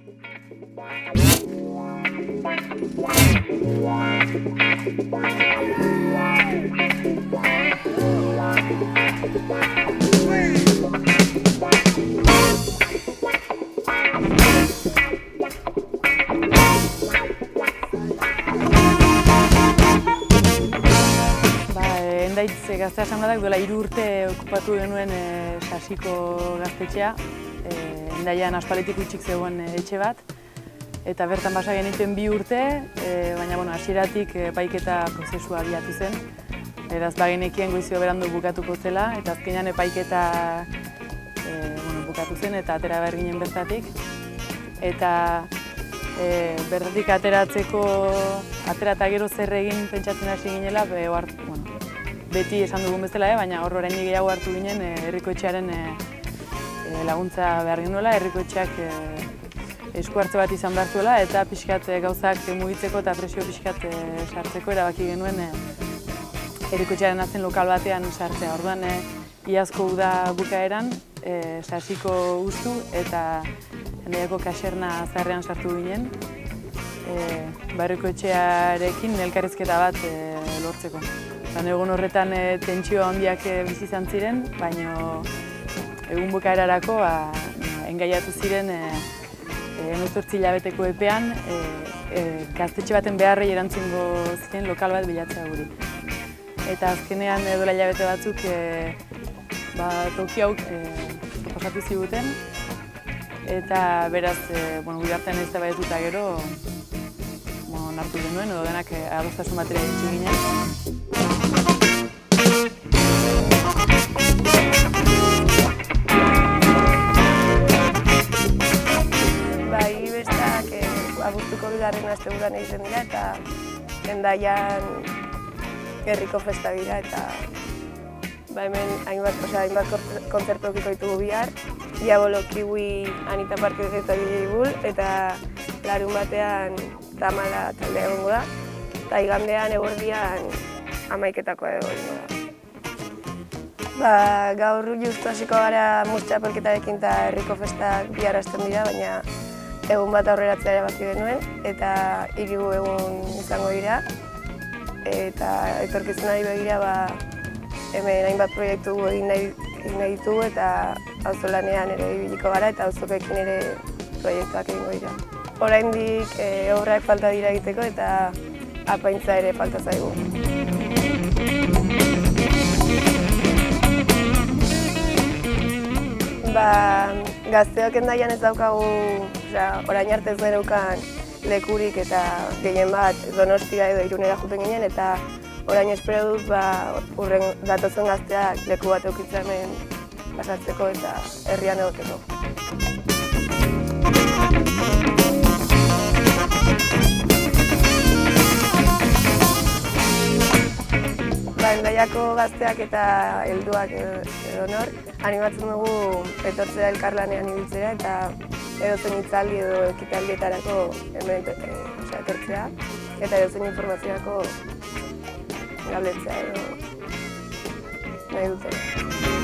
Endaitz Gazte Asambleak duela 3 urte okupatu genuen Sasiko gaztetxea. Endaian aspalditik hutsik zegoen etxe bat. Eta bertan basa genituen 2 urte, baina hasieratik epaiketa prozesua abiatu zen. Beraz, bagenekien goizio berandu bukatuko zela, eta azkenean epaiketa bukatu zen eta atera behar ginen bertatik. Eta bertatik ateratzeko, atera eta gero zer egin pentsatzen hasi ginela, beti esan dugun bezala, baina hor oraindik gehiago hartu ginen herriko etxearen laguntza behar genuela, herriko etxeak esku hartze bat izan behar zuela, eta pixkat gauzak mugitzeko eta presio pixkat sartzeko erabaki genuen herriko etxearen atzen lokal batean sartzea. Orduan, iazko uda bukaeran, Sasiko ustu eta Endaiako kaserna zaharrean sartu ginen, herriko etxearekin elkarrizketa bat lortzeko. Egun horretan tentsio handiak bizi izan ziren, baina egun bukaerarako engaiatu ziren 18 hilabeteko epean gaztetxe baten beharrei erantzungo ziren lokal bat bilatzea guri. Eta azkenean duela hilabete batzuk toki hau proposatu ziguten, eta beraz gure artean eztabaidetuta gero hartu genuen, edo denak adostasun batera iritsi ginen. Abuztuko 2. asteburuan egiten dira eta Endaian herriko festa dira eta hemen hainbat kontzertu edukiko ditugu bihar. Diabolo, Kiwi, Anita Parker eta DJ Bull eta larun batean Tamala taldea egongo da eta igandean eguerdian 11:00 egongo da. Gaur justu hasiko gara mus txapelketarekin eta herriko festak bihar hasten dira, baina egun bat aurreratzea erabaki genuen eta 3 egun izango dira. Eta etorkizunari begira hemen hainbat proiektu egin nahi ditugu eta auzolanean ere ibiliko gara eta auzokoekin ere proiektuak egingo dira. Oraindik obrak falta dira egiteko eta apaintza ere falta zaigu. Gazteok Endaian ez daukagu, orain arte ez geneukan lekurik eta gehien bat Donostira edo Irunera joaten ginen eta orain espero dut datozen gazteak leku bat edukitzea hemen pasatzeko eta herrian egoteko. Endaiako gazteak eta helduak edo nor, animatzen dugu etortzea elkarlanean ibiltzea eta edozein hitzaldi edo ekitaldietarako hemen etortzea eta edozein informaziorako galdetzea edo nahi dutela.